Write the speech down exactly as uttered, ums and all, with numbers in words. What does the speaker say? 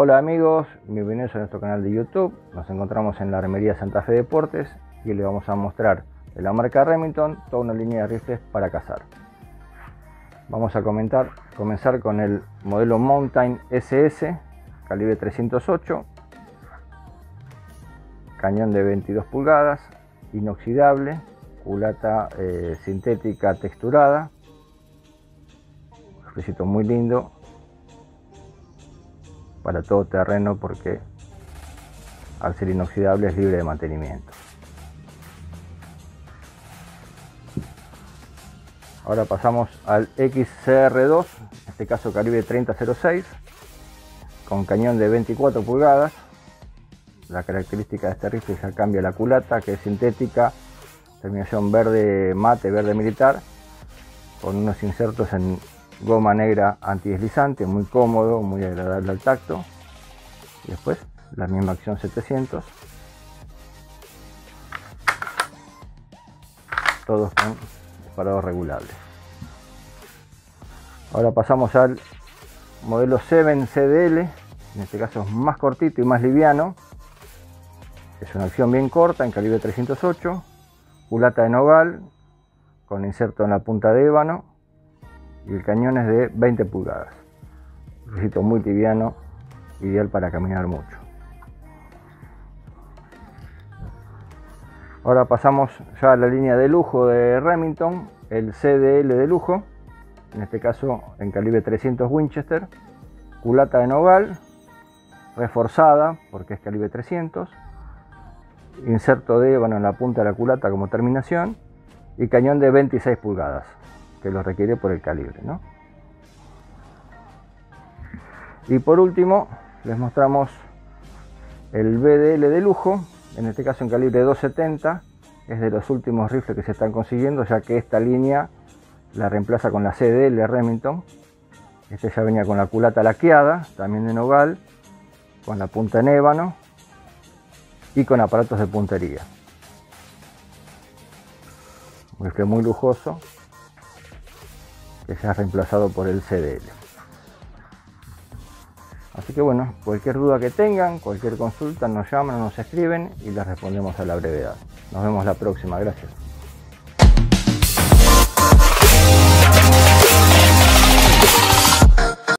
Hola amigos, bienvenidos a nuestro canal de YouTube. Nos encontramos en la Armería Santa Fe Deportes y les vamos a mostrar de la marca Remington toda una línea de rifles para cazar. Vamos a comentar, comenzar con el modelo Mountain S S, calibre trescientos ocho, cañón de veintidós pulgadas, inoxidable, culata eh, sintética texturada, un riflecito muy lindo para todo terreno porque al ser inoxidable es libre de mantenimiento. Ahora pasamos al X C R dos, en este caso calibre treinta cero seis, con cañón de veinticuatro pulgadas. La característica de este rifle ya cambia la culata, que es sintética, terminación verde mate, verde militar, con unos insertos en goma negra antideslizante, muy cómodo, muy agradable al tacto. Y después la misma acción setecientos, todos con disparados regulables. Ahora pasamos al modelo siete C D L, en este caso es más cortito y más liviano. Es una acción bien corta en calibre trescientos ocho, culata de nogal con inserto en la punta de ébano y el cañón es de veinte pulgadas. Un riflecito muy liviano, ideal para caminar mucho. Ahora pasamos ya a la línea de lujo de Remington, el C D L de lujo, en este caso en calibre trescientos Winchester, culata de nogal, reforzada porque es calibre trescientos, inserto de ébano en la punta de la culata como terminación y cañón de veintiséis pulgadas, que lo requiere por el calibre, ¿no? Y por último les mostramos el B D L de lujo, en este caso en calibre doscientos setenta, es de los últimos rifles que se están consiguiendo, ya que esta línea la reemplaza con la C D L Remington. Este ya venía con la culata laqueada, también de nogal, con la punta en ébano y con aparatos de puntería. Un rifle muy lujoso que se ha reemplazado por el C D L. Así que bueno, cualquier duda que tengan, cualquier consulta, nos llaman o nos escriben y les respondemos a la brevedad. Nos vemos la próxima, gracias.